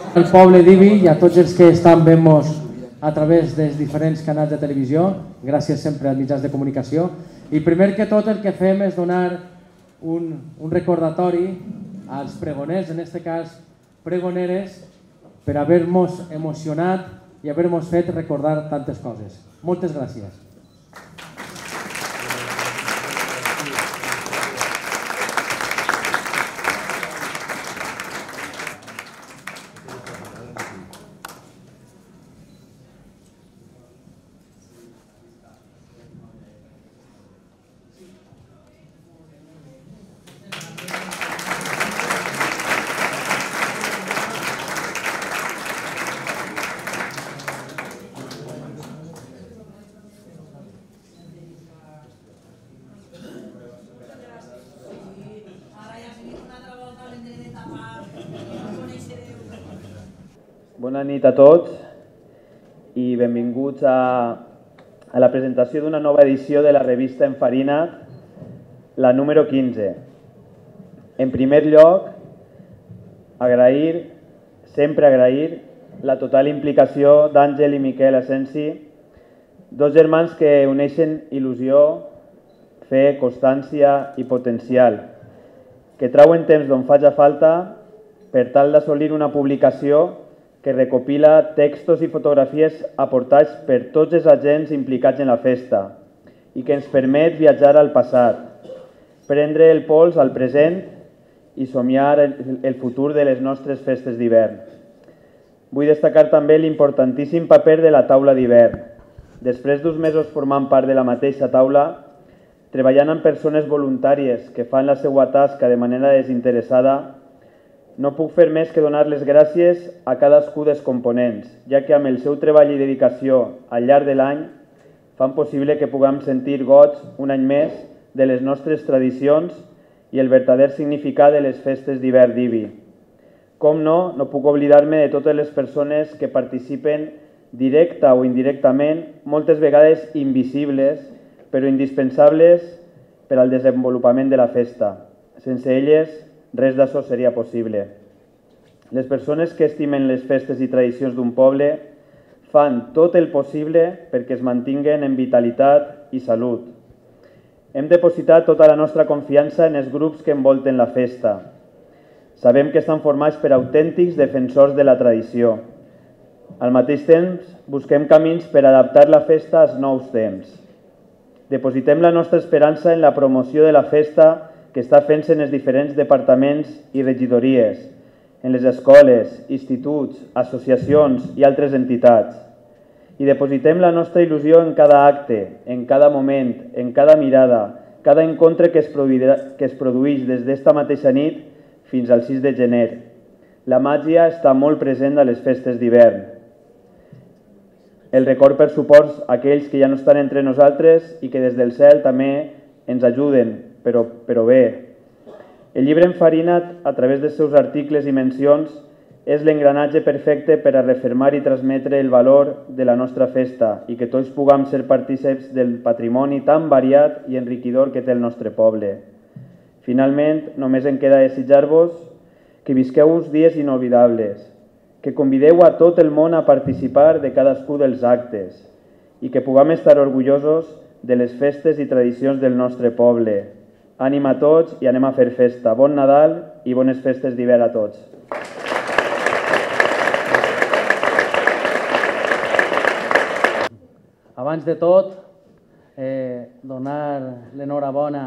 Al poble d'Ibi i a tots els que estan veient-nos a través dels diferents canals de televisió, gràcies sempre als mitjans de comunicació. I primer que tot el que fem és donar un recordatori als pregoners, en aquest cas pregoneres, per haver-nos emocionat i haver-nos fet recordar tantes coses. Moltes gràcies. Bona nit a tots i benvinguts a la presentació d'una nova edició de la revista Enfarina't, la número 15. En primer lloc, sempre agrair la total implicació d'Àngel i Miquel Asensi, dos germans que uneixen il·lusió, fe, constància i potencial, que trauen temps d'on faci falta per tal d'assolir una publicació que recopila textos i fotografies aportats per tots els agents implicats en la festa i que ens permet viatjar al passat, prendre el pols al present i somiar el futur de les nostres festes d'hivern. Vull destacar també l'importantíssim paper de la taula d'hivern. Després d'uns mesos formant part de la mateixa taula, treballant amb persones voluntàries que fan la seva tasca de manera desinteressada, no puc fer més que donar les gràcies a cadascú dels components, ja que amb el seu treball i dedicació al llarg de l'any fan possible que puguem sentir goig un any més de les nostres tradicions i el verdader significat de les festes d'hivern d'Ibi. Com no, no puc oblidar-me de totes les persones que participen directa o indirectament, moltes vegades invisibles, però indispensables per al desenvolupament de la festa. Sense elles, res d'això seria possible. Les persones que estimen les festes i tradicions d'un poble fan tot el possible perquè es mantinguen en vitalitat i salut. Hem depositat tota la nostra confiança en els grups que envolten la festa. Sabem que estan formats per autèntics defensors de la tradició. Al mateix temps, busquem camins per adaptar la festa als nous temps. Depositem la nostra esperança en la promoció de la festa que està fent-se en els diferents departaments i regidories, en les escoles, instituts, associacions i altres entitats. I depositem la nostra il·lusió en cada acte, en cada moment, en cada mirada, cada encontre que es produeix des d'esta mateixa nit fins al 6 de gener. La màgia està molt present a les festes d'hivern. El record per suports a aquells que ja no estan entre nosaltres i que des del cel també ens ajuden, però bé. El llibre Enfarina't, a través dels seus articles i mencions, és l'engranatge perfecte per a refermar i transmetre el valor de la nostra festa i que tots puguem ser partícips del patrimoni tan variat i enriquidor que té el nostre poble. Finalment, només em queda desitjar-vos que visqueu uns dies inolvidables, que convideu a tot el món a participar de cadascú dels actes i que puguem estar orgullosos de les festes i tradicions del nostre poble. Ànim a tots i anem a fer festa. Bon Nadal i bones festes d'hivern a tots. Abans de tot, donar l'enhorabona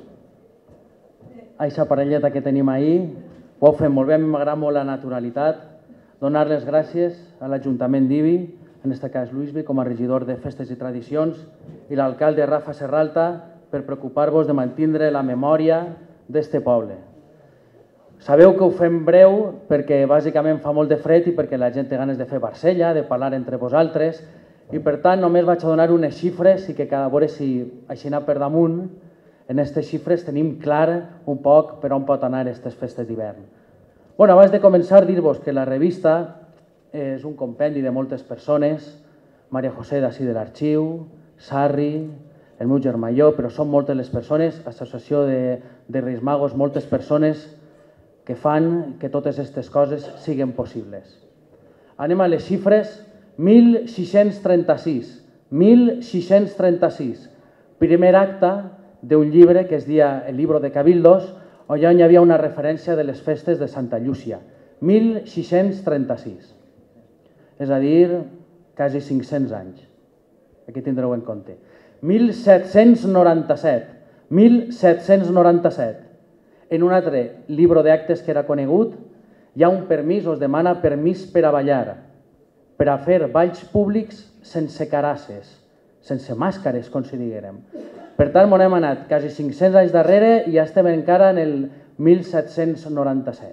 a aquesta parelleta que tenim ahir. Ho heu fet molt bé, m'agrada molt la naturalitat. Donar les gràcies a l'Ajuntament d'Ibi, en aquest cas Lluís, com a regidor de Festes i Tradicions, i l'alcalde Rafa Serralta, per preocupar-vos de mantindre la memòria d'este poble. Sabeu que ho fem breu perquè bàsicament fa molt de fred i perquè la gent té ganes de fer barcella, de parlar entre vosaltres, i per tant només vaig a donar unes xifres i que cada veure si així anar per damunt, en aquestes xifres tenim clar un poc per on pot anar aquestes festes d'hivern. Bueno, abans de començar, dir-vos que la revista és un compendi de moltes persones, Maria José d'ací de l'Arxiu, Sarri, el meu germà i jo, però són moltes les persones, l'associació de Reis Magos, moltes persones que fan que totes aquestes coses siguin possibles. Anem a les xifres. 1636. 1636. Primer acte d'un llibre que es deia El libro de Cabildos, on hi havia una referència de les festes de Santa Llúcia. 1636. És a dir, quasi 500 anys. Aquí tindreu en compte. 1797. 1797. En un altre llibre d'actes que era conegut, hi ha un permís, us demana permís per a ballar, per a fer balls públics sense carasses, sense màscares, com si diguérem. Per tant, hem anat quasi 500 anys darrere i ja estem encara en el 1797.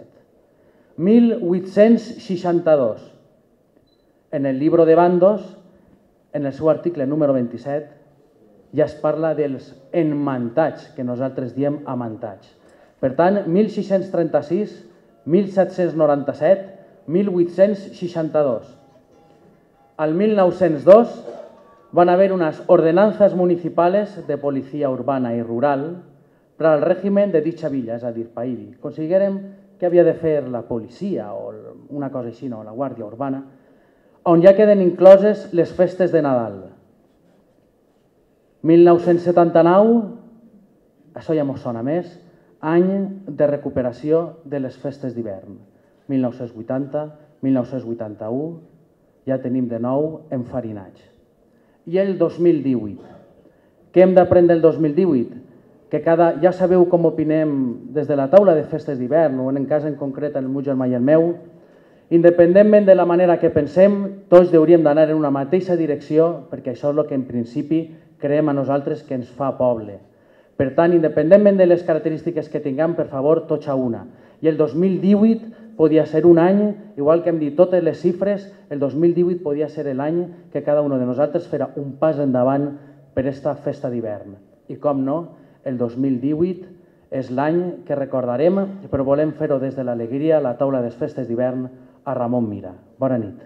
1862. En el llibre de Bandos, en el seu article número 27, ja es parla dels enmantats, que nosaltres diem amantats. Per tant, 1636, 1797, 1862. Al 1902 van haver unas ordenanzas municipales de policía urbana i rural per al règim de dicha villa, és a dir, païdi. Considerem que havia de fer la policia o una cosa així, no, la guàrdia urbana, on ja queden incloses les festes de Nadal. 1979, això ja mos sona més, any de recuperació de les festes d'hivern. 1980, 1981, ja tenim de nou enfarinats. I el 2018. Què hem d'aprendre el 2018? Que ja sabeu com opinem des de la taula de festes d'hivern, o en cas en concret el meu germà i el meu, independentment de la manera que pensem, tots hauríem d'anar en una mateixa direcció, perquè això és el que en principi creiem a nosaltres que ens fa poble. Per tant, independentment de les característiques que tinguem, per favor, tots a una. I el 2018 podia ser un any, igual que hem dit totes les xifres, el 2018 podia ser l'any que cada un de nosaltres farà un pas endavant per aquesta festa d'hivern. I com no, el 2018 és l'any que recordarem, però volem fer-ho des de l'alegria, la taula de festes d'hivern, a Ramon Mira. Bona nit.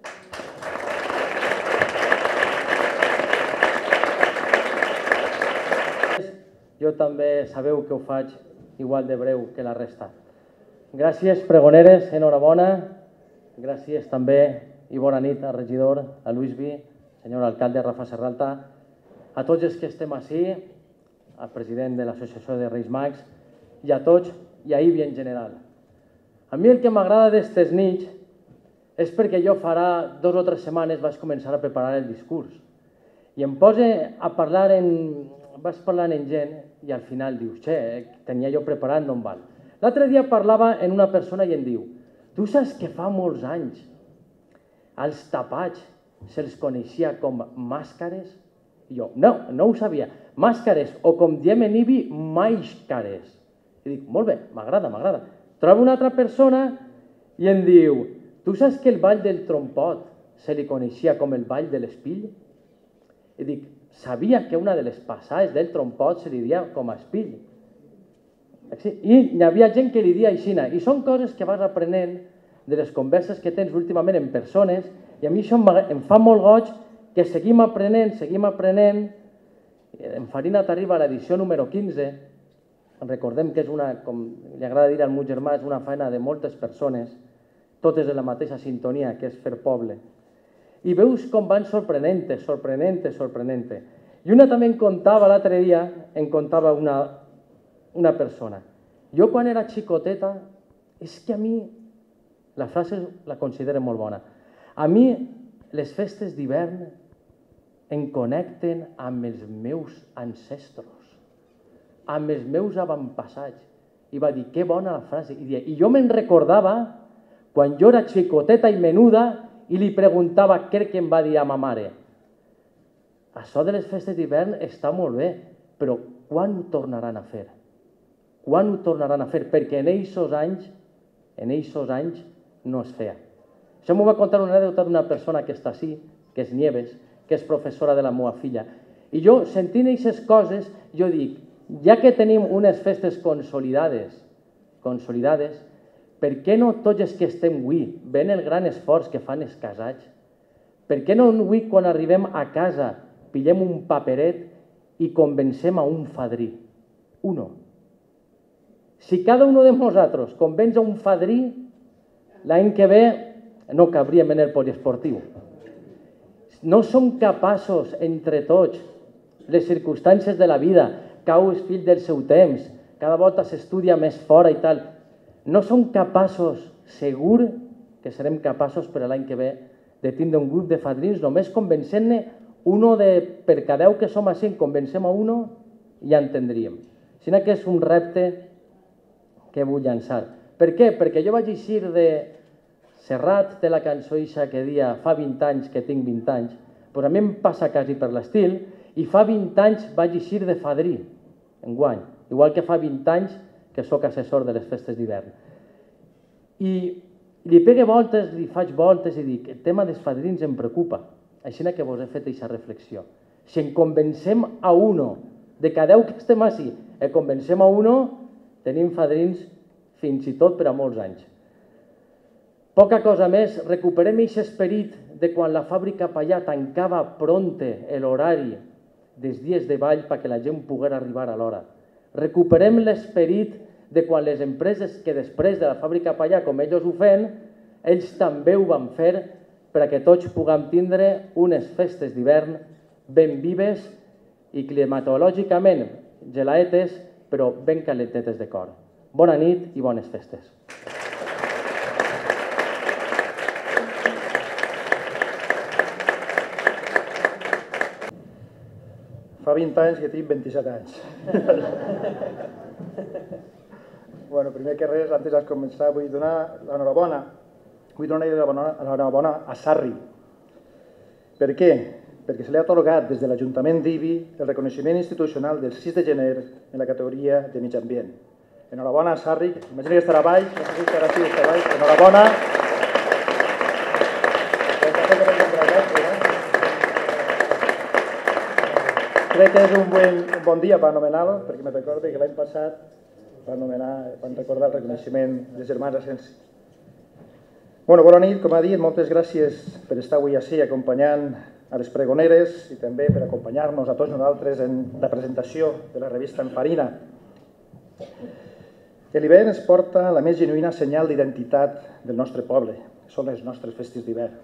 Jo també sabeu que ho faig igual de breu que la resta. Gràcies, pregoneres, enhorabona. Gràcies també i bona nit al regidor, a Luisbi, senyor alcalde Rafa Serralta, a tots els que estem ací, al president de l'Associació de Reis Mags, i a tots i a Ibi en general. A mi el que m'agrada d'estes nits és perquè jo farà 2 o 3 setmanes vaig començar a preparar el discurs i em poso a parlar vaig parlant amb gent i al final dius, tenia jo preparant d'on val. L'altre dia parlava amb una persona i em diu, tu saps que fa molts anys als tapats se'ls coneixia com màscares? I jo, no ho sabia. Màscares, o com diem en Ibi, maixcares. I dic, molt bé, m'agrada. Trobo una altra persona i em diu, tu saps que el ball del trompot se li coneixia com el ball de l'espill? I dic, sabia que una de les passades del trompot se li dia com a espill. I hi havia gent que li dia aixina. I són coses que vas aprenent de les converses que tens últimament en persones i a mi això em fa molt goig que seguim aprenent. En Farina t'arriba a l'edició número 15. Recordem que és una, com li agrada dir al meu germà, és una feina de moltes persones, totes de la mateixa sintonia, que és fer poble. I veus com van sorprenent-te. I una també em contava l'altre dia, una persona. Jo quan era xicoteta, és que a mi, la frase la considero molt bona, a mi les festes d'hivern em connecten amb els meus ancestros, amb els meus avantpassats. I va dir, que bona la frase. I jo me'n recordava quan jo era xicoteta i menuda i li preguntava què em va dir a ma mare. Això de les festes d'hivern està molt bé, però quan ho tornaran a fer? Quan ho tornaran a fer? Perquè en aquests anys no es feia. Això m'ho va contar una anècdota d'una persona que està ací, que és Nieves, que és professora de la meva filla. I jo, sentint aquestes coses, jo dic, ja que tenim unes festes consolidades, per què no tots els que estem avui, ven el gran esforç que fan els casats? Per què no avui, quan arribem a casa, pillem un paperet i convencem a un fadrí? Uno. Si cada un de nosaltres convenç a un fadrí, l'any que ve no cabríem en el poliesportiu. No som capaços, entre tots, les circumstàncies de la vida, cau és fill del seu temps, cada volta s'estudia més fora i tal, no som capaços, segur que serem capaços per a l'any que ve, de tindre un grup de fadrins, només convencent-ne uno per cada 10 que som així, convencem a uno i ja entendríem. Sinó que és un repte que vull llançar. Per què? Perquè jo vaig eixir de Serrat, té la cançó ixa que dia fa 20 anys que tinc 20 anys, però a mi em passa quasi per l'estil, i fa 20 anys vaig eixir de fadrí, enguany, igual que fa 20 anys que sóc assessor de les festes d'hivern. I li pegue voltes, li faig voltes i dic, el tema dels fadrins em preocupa, així que vos he fet aquesta reflexió. Si en convencem a uno, de cada 10 que estem així, convencem a uno, tenim fadrins fins i tot per a molts anys. Poca cosa més, recuperem aquest esperit de quan la fàbrica Pallà tancava pronte l'horari dels dies de ball perquè la gent pogués arribar a l'hora. Recuperem l'esperit de quan les empreses que després de la fàbrica Pallà, com ells ho feien, ells també ho van fer perquè tots puguem tindre unes festes d'hivern ben vives i climatològicament gelaetes, però ben calentetes de cor. Bona nit i bones festes. Fa 20 anys que tinc 27 anys. Bueno, primer que res, antes de començar, vull donar l'enhorabona. Vull donar l'enhorabona a Sarri. Per què? Perquè se li ha atorgat des de l'Ajuntament d'Ibi el reconeixement institucional del 6 de gener en la categoria de mig ambient. Enhorabona a Sarri, imagina que estarà baix, no sé si estarà així, estarà baix, enhorabona. Crec que és un bon dia per anomenar-lo, perquè me recordo que l'any passat van recordar el reconeixement dels germans Asensi. Bona nit, com ha dit, moltes gràcies per estar avui així acompanyant a les pregoneres i també per acompanyar-nos a tots nosaltres en la presentació de la revista Enfarina. L'hivern ens porta la més genuïna senyal d'identitat del nostre poble, són les nostres festes d'hivern.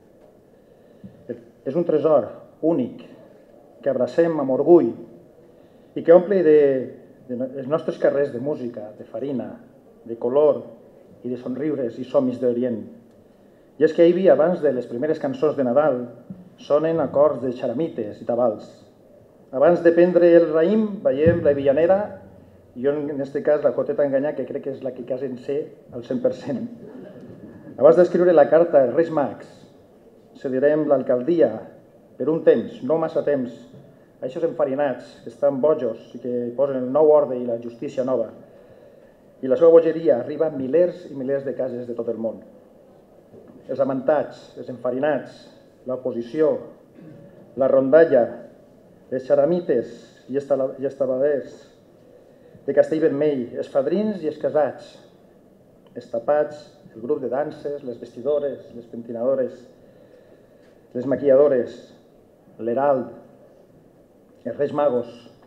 És un tresor únic que abracem amb orgull i que omple els nostres carrers de música, de farina, de color i de somriures i somnis d'Orient. I és que a Ibi, abans de les primeres cançons de Nadal, sonen acords de xaramites i tabals. Abans de prendre el raïm, veiem la villanera i jo, en aquest cas, la Coteta Enganyà, que crec que és la que quasi en sé al 100%. Abans d'escriure la carta als Reis Mags, cedirem l'alcaldia per un temps, no massa temps, a aquests enfarinats que estan bojos i que posen el nou ordre i la justícia nova. I la seva bogeria arriba a milers i milers de cases de tot el món. Els amantats, els enfarinats, l'oposició, la rondalla, les xaramites i estabaders de Castellvermell, els fadrins i els casats, els tapats, el grup de danses, les vestidores, les pentinadores, les maquilladores, l'herald, els Reis Magos.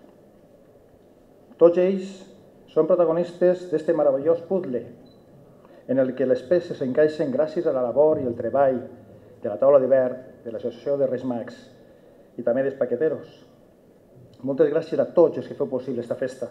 Tots ells són protagonistes d'aquest meravellós puzzle en el que les peces s'encaixen gràcies a la labor i el treball de la taula d'hivern de l'Associació de Reis Mags i també dels paqueteros. Moltes gràcies a tots els que feu possible aquesta festa.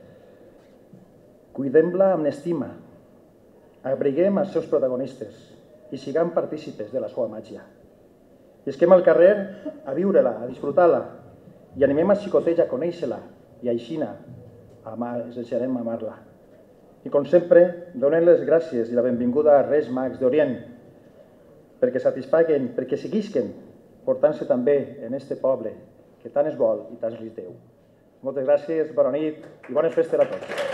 Cuidem-la amb estima, abriguem els seus protagonistes i siguem partícipes de la seva màgia. I esquem al carrer a viure-la, a disfrutar-la, i animem a xicoteig a conèixer-la i aixina els deixarem amar-la. I com sempre, donem les gràcies i la benvinguda a Reis Mags d'Orient perquè satisfaguen, perquè seguisquen portant-se també en este poble que tant es vol i tant es deu. Moltes gràcies, bona nit i bones festes a tots.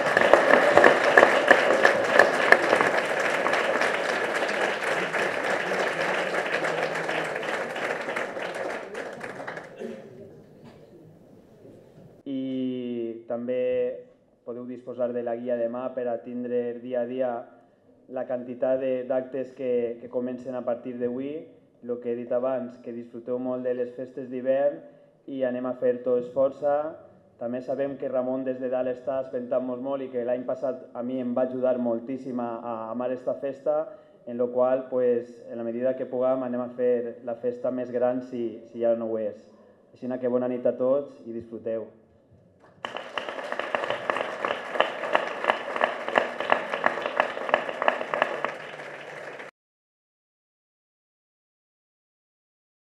També podeu disposar de la guia de mà per a tindre dia a dia la quantitat d'actes que comencen a partir d'avui. El que he dit abans, que disfruteu molt de les festes d'hivern i anem a fer tots força. També sabem que Ramon des de dalt està espentant-nos molt i que l'any passat a mi em va ajudar moltíssim a amar aquesta festa en la qual, en la medida que puguem, anem a fer la festa més gran si ja no ho és. Així que bona nit a tots i disfruteu.